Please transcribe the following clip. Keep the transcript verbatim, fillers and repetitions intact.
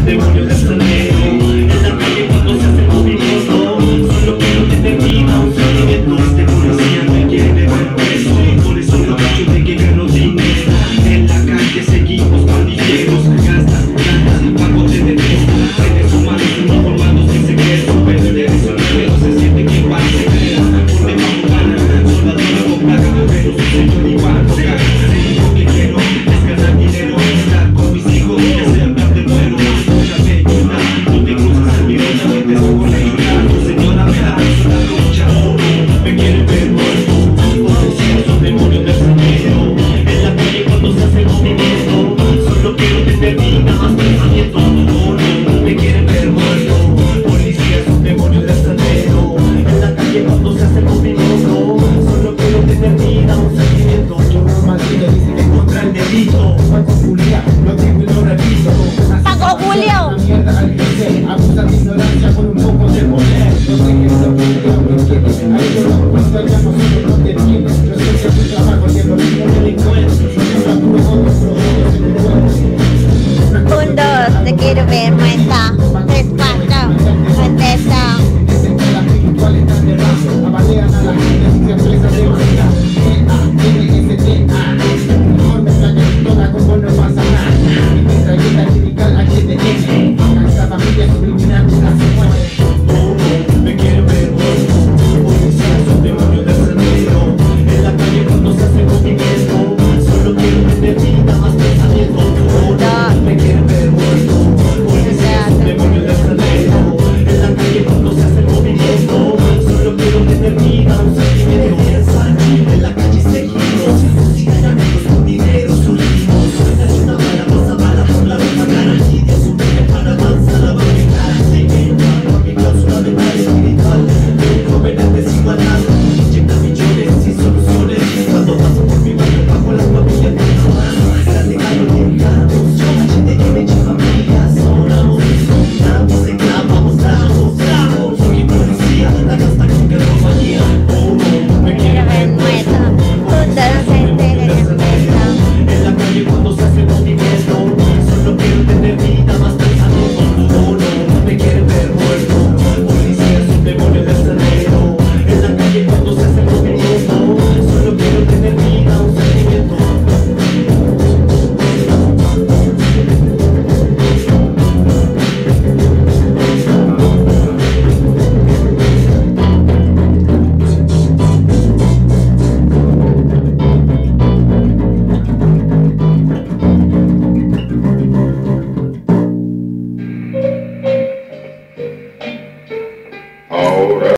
demonio del salero. En la calle cuando se hace movimiento, solo quiero que termina un sentimiento. Este policía me quiere ver preso, por eso lo cacho de que gano dinero. En la calle seguimos pandilleros, gastas, ganas, pago de detesto. Seres humanos uniformados sin secreto, pero de ese número se siente que igual se crea. Por debajo gana, soldador con placa, pero su señor igual no gana. Lo único que quiero es ganar dinero, estar con mis hijos y hacer parte del vuelo. Escúchame, ayuda, no te cruzas al mío, también te subo la ayuda. Tu señora me da beso la lucha, me quiere ver muerto, policías son demonios del sendero. En la calle cuando se hace movimiento, solo quiero tener vida más pensamiento. Oh no, me quieren ver muerto, policías son demonios del sendero. En la calle cuando se hace movimiento, solo quiero tener vida, un sentimiento. Tu normalidad dice que contra el delito. Paco Julia, lo digo y lo repito. Paco Julio. Una mierda al crecer, abusa de ignorancia con un poco de poder. No sé qué es lo que me quiere, ahí yo lo cuento, ya no sé no te tiene. Yo sé que tu trabajo es lo mismo delincuente. Yo la puro otro, pero otro se me duele. Un, dos, te quiero ver, muerta. Tres, cuatro, contesta. Las espirituales están de raza, abalean a la gente sin ser presa de manera. T A N S T A mejor me trae toda como no pasa nada. Y mi trayecta lirical H D N. Esta familia subliminal nunca se muere. Oh, me quieren ver muerto, policías son demonios del sendero. En la calle cuando se hace movimiento, solo quiero tener vida más pensamiento. Oh, no, me quieren ver muerto, policías son demonios del sendero. En la calle cuando se hace movimiento, solo quiero tener vida, un sentimiento. En la calle seguimos, consiguen amigos con dinero, surgimos. Suena una bala, pasa bala por la misma cara. Y Dios un viaje para avanzar a barricar. Leyenda, por mi cláusula de mal espiritual. De un joven en desigualdad, inyecta millones sin soluciones. Cuando paso por mi barrio bajo las papillas de jamás. Grande calor llegamos, yo H D M, familia, sonamos. Sonamos, enclavamos, tramos, tramos. Soy policía, la casta con que compañía. Oh, no, me Quiero ver, muerta. Un, dos, tres, cuatro. en la calle cuando se hace movimiento, solo quiero tener vida más pensamiento. Oh no, me quieren ver muerto, policías son demonios del sendero. En la calle cuando se hace movimiento, solo quiero tener vida, un sentimiento. Ahora